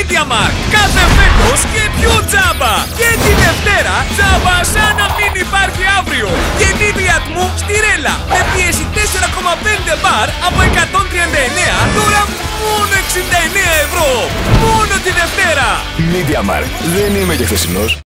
MediaMarkt. Κάθε φέτος και πιο τζάμπα. Και τη Δευτέρα τζάμπα σαν να μην υπάρχει αύριο. Γεννήθη ατμού στη Ρέλα με πίεση 4,5 μπαρ από 139, τώρα μόνο 69 ευρώ. Μόνο τη Δευτέρα. MediaMarkt. Δεν είμαι και χθεσινός.